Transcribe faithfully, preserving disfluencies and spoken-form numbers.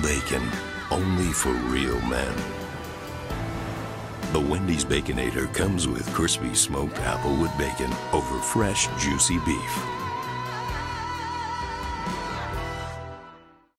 bacon, only for real men. The Wendy's Baconator comes with crispy smoked applewood bacon over fresh, juicy beef.